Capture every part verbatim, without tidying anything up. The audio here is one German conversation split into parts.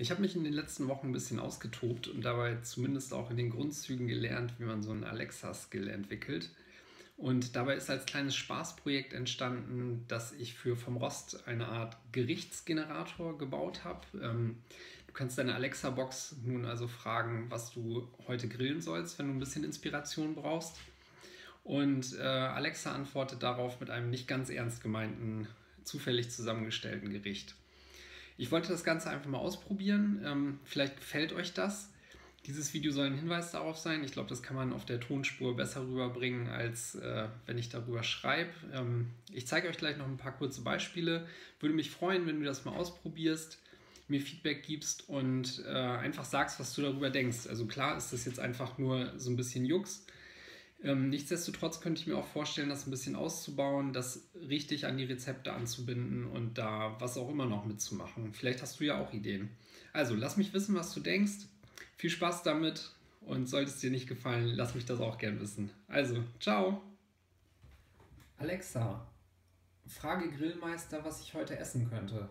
Ich habe mich in den letzten Wochen ein bisschen ausgetobt und dabei zumindest auch in den Grundzügen gelernt, wie man so einen Alexa-Skill entwickelt. Und dabei ist als kleines Spaßprojekt entstanden, dass ich für vom Rost eine Art Gerichtsgenerator gebaut habe. Ähm, du kannst deine Alexa-Box nun also fragen, was du heute grillen sollst, wenn du ein bisschen Inspiration brauchst. Und äh, Alexa antwortet darauf mit einem nicht ganz ernst gemeinten, zufällig zusammengestellten Gericht. Ich wollte das Ganze einfach mal ausprobieren. Ähm, vielleicht gefällt euch das. Dieses Video soll ein Hinweis darauf sein. Ich glaube, das kann man auf der Tonspur besser rüberbringen, als äh, wenn ich darüber schreibe. Ähm, ich zeige euch gleich noch ein paar kurze Beispiele. Würde mich freuen, wenn du das mal ausprobierst, mir Feedback gibst und äh, einfach sagst, was du darüber denkst. Also klar ist das jetzt einfach nur so ein bisschen Jux. Ähm, nichtsdestotrotz könnte ich mir auch vorstellen, das ein bisschen auszubauen, das richtig an die Rezepte anzubinden und da was auch immer noch mitzumachen. Vielleicht hast du ja auch Ideen. Also lass mich wissen, was du denkst. Viel Spaß damit und sollte es dir nicht gefallen, lass mich das auch gern wissen. Also, ciao! Alexa, frage Grillmeister, was ich heute essen könnte.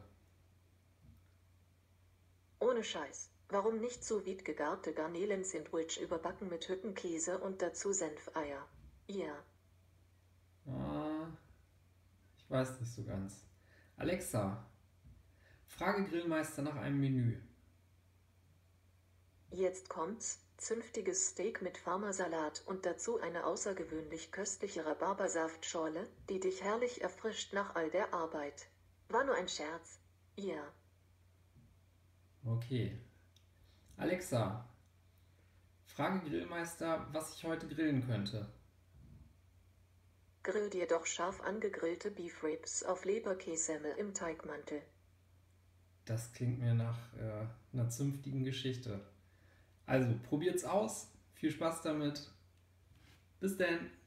Ohne Scheiß. Warum nicht sous vide gegarte Garnelen-Sandwich überbacken mit Hüttenkäse und dazu Senfeier? Ja. Ah, ich weiß nicht so ganz. Alexa, frage Grillmeister nach einem Menü. Jetzt kommt's. Zünftiges Steak mit Parmasalat und dazu eine außergewöhnlich köstliche Rhabarbersaftschorle, die dich herrlich erfrischt nach all der Arbeit. War nur ein Scherz. Ja. Okay. Alexa, frage Grillmeister, was ich heute grillen könnte. Grill dir doch scharf angegrillte Beef Ribs auf Leberkässemmel im Teigmantel. Das klingt mir nach äh, einer zünftigen Geschichte. Also, probiert's aus. Viel Spaß damit. Bis dann.